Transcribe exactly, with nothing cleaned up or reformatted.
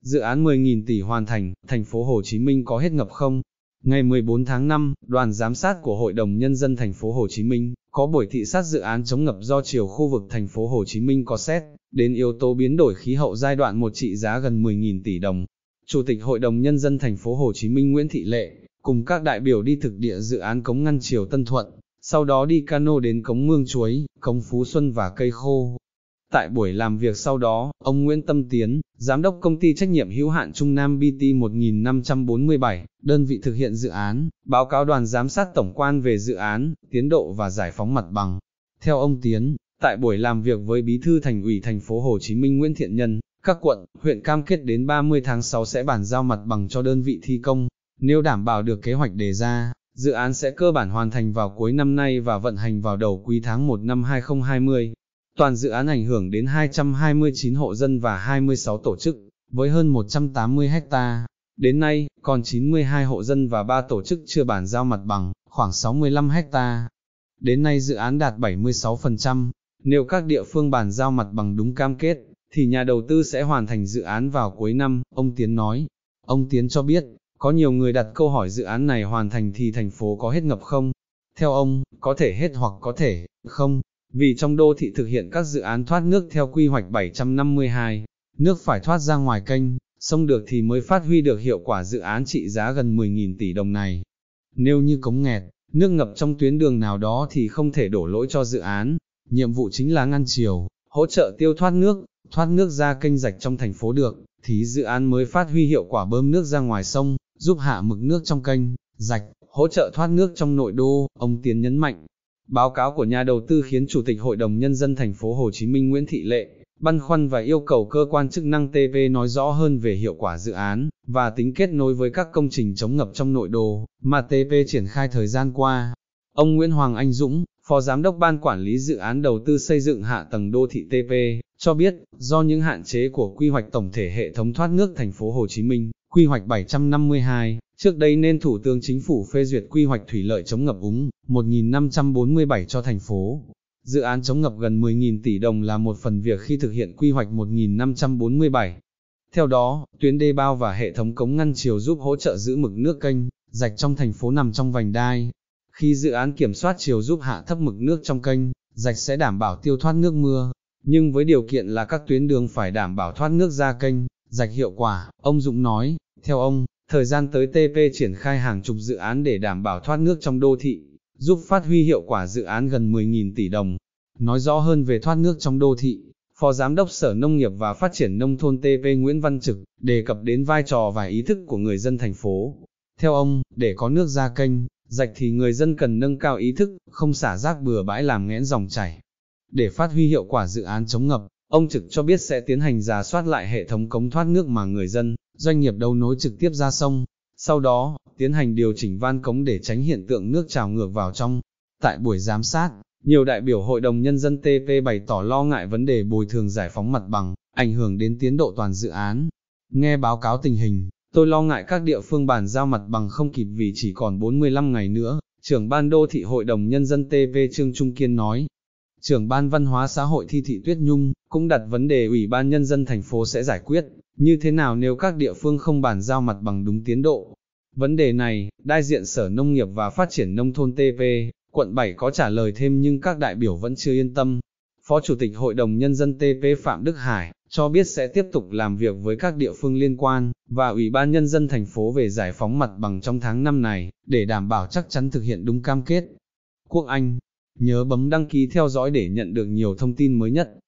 dự án mười nghìn tỷ hoàn thành, thành phố Hồ Chí Minh có hết ngập không? Ngày mười bốn tháng năm, đoàn giám sát của Hội đồng Nhân dân thành phố Hồ Chí Minh có buổi thị sát dự án chống ngập do chiều khu vực thành phố Hồ Chí Minh có xét đến yếu tố biến đổi khí hậu giai đoạn một trị giá gần mười nghìn tỷ đồng. Chủ tịch Hội đồng Nhân dân thành phố Hồ Chí Minh Nguyễn Thị Lệ cùng các đại biểu đi thực địa dự án cống ngăn triều Tân Thuận, sau đó đi cano đến cống Mương Chuối, cống Phú Xuân và Cây Khô. Tại buổi làm việc sau đó, ông Nguyễn Tâm Tiến, Giám đốc Công ty Trách nhiệm hữu hạn Trung Nam bê tê một nghìn năm trăm bốn mươi bảy, đơn vị thực hiện dự án, báo cáo đoàn giám sát tổng quan về dự án, tiến độ và giải phóng mặt bằng. Theo ông Tiến, tại buổi làm việc với Bí thư Thành ủy thành phố Hồ Chí Minh Nguyễn Thiện Nhân, các quận, huyện cam kết đến ba mươi tháng sáu sẽ bàn giao mặt bằng cho đơn vị thi công. Nếu đảm bảo được kế hoạch đề ra, dự án sẽ cơ bản hoàn thành vào cuối năm nay và vận hành vào đầu quý tháng một năm hai nghìn không trăm hai mươi. Toàn dự án ảnh hưởng đến hai trăm hai mươi chín hộ dân và hai mươi sáu tổ chức, với hơn một trăm tám mươi ha. Đến nay, còn chín mươi hai hộ dân và ba tổ chức chưa bàn giao mặt bằng, khoảng sáu mươi lăm ha. Đến nay dự án đạt bảy mươi sáu phần trăm. Nếu các địa phương bàn giao mặt bằng đúng cam kết, thì nhà đầu tư sẽ hoàn thành dự án vào cuối năm, ông Tiến nói. Ông Tiến cho biết, có nhiều người đặt câu hỏi dự án này hoàn thành thì thành phố có hết ngập không? Theo ông, có thể hết hoặc có thể không. Vì trong đô thị thực hiện các dự án thoát nước theo quy hoạch bảy trăm năm mươi hai, nước phải thoát ra ngoài kênh, sông được thì mới phát huy được hiệu quả dự án trị giá gần mười nghìn tỷ đồng này. Nếu như cống nghẹt, nước ngập trong tuyến đường nào đó thì không thể đổ lỗi cho dự án, nhiệm vụ chính là ngăn triều, hỗ trợ tiêu thoát nước, thoát nước ra kênh rạch trong thành phố được, thì dự án mới phát huy hiệu quả bơm nước ra ngoài sông, giúp hạ mực nước trong kênh, rạch, hỗ trợ thoát nước trong nội đô, ông Tiến nhấn mạnh. Báo cáo của nhà đầu tư khiến Chủ tịch Hội đồng Nhân dân thành phố Hồ Chí Minh Nguyễn Thị Lệ băn khoăn và yêu cầu cơ quan chức năng tê vê nói rõ hơn về hiệu quả dự án và tính kết nối với các công trình chống ngập trong nội đô mà tê vê triển khai thời gian qua. Ông Nguyễn Hoàng Anh Dũng, Phó Giám đốc Ban Quản lý Dự án Đầu tư Xây dựng Hạ tầng Đô thị tê vê, cho biết, do những hạn chế của quy hoạch tổng thể hệ thống thoát nước thành phố Hồ Chí Minh, quy hoạch bảy trăm năm mươi hai, trước đây nên Thủ tướng Chính phủ phê duyệt quy hoạch thủy lợi chống ngập úng một nghìn năm trăm bốn mươi bảy cho thành phố. Dự án chống ngập gần mười nghìn tỷ đồng là một phần việc khi thực hiện quy hoạch một nghìn năm trăm bốn mươi bảy. Theo đó, tuyến đê bao và hệ thống cống ngăn triều giúp hỗ trợ giữ mực nước kênh, rạch trong thành phố nằm trong vành đai. Khi dự án kiểm soát triều giúp hạ thấp mực nước trong kênh, rạch sẽ đảm bảo tiêu thoát nước mưa, nhưng với điều kiện là các tuyến đường phải đảm bảo thoát nước ra kênh, rạch hiệu quả, ông Dũng nói. Theo ông, thời gian tới tê vê triển khai hàng chục dự án để đảm bảo thoát nước trong đô thị, giúp phát huy hiệu quả dự án gần mười nghìn tỷ đồng. Nói rõ hơn về thoát nước trong đô thị, Phó Giám đốc Sở Nông nghiệp và Phát triển Nông thôn tê vê Nguyễn Văn Trực đề cập đến vai trò và ý thức của người dân thành phố. Theo ông, để có nước ra kênh, rạch thì người dân cần nâng cao ý thức, không xả rác bừa bãi làm nghẽn dòng chảy. Để phát huy hiệu quả dự án chống ngập, ông Trực cho biết sẽ tiến hành rà soát lại hệ thống cống thoát nước mà người dân, doanh nghiệp đấu nối trực tiếp ra sông, sau đó, tiến hành điều chỉnh van cống để tránh hiện tượng nước trào ngược vào trong. Tại buổi giám sát, nhiều đại biểu Hội đồng Nhân dân tê vê bày tỏ lo ngại vấn đề bồi thường giải phóng mặt bằng, ảnh hưởng đến tiến độ toàn dự án. Nghe báo cáo tình hình, tôi lo ngại các địa phương bàn giao mặt bằng không kịp vì chỉ còn bốn mươi lăm ngày nữa, trưởng ban đô thị Hội đồng Nhân dân tê vê Trương Trung Kiên nói. Trưởng ban văn hóa xã hội Thi Thị Tuyết Nhung cũng đặt vấn đề Ủy ban Nhân dân thành phố sẽ giải quyết như thế nào nếu các địa phương không bàn giao mặt bằng đúng tiến độ. Vấn đề này, đại diện Sở Nông nghiệp và Phát triển Nông thôn tê vê, quận bảy có trả lời thêm nhưng các đại biểu vẫn chưa yên tâm. Phó Chủ tịch Hội đồng Nhân dân tê vê Phạm Đức Hải cho biết sẽ tiếp tục làm việc với các địa phương liên quan và Ủy ban Nhân dân thành phố về giải phóng mặt bằng trong tháng năm này, để đảm bảo chắc chắn thực hiện đúng cam kết. Quốc Anh, nhớ bấm đăng ký theo dõi để nhận được nhiều thông tin mới nhất.